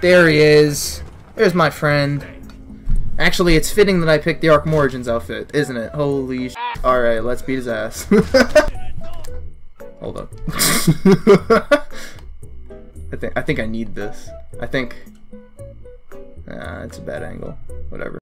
There he is. There's my friend. Actually, it's fitting that I picked the Arkham Origins outfit, isn't it? Holy sh**. Alright, let's beat his ass. Hold up. I think I need this. I think... it's a bad angle. Whatever.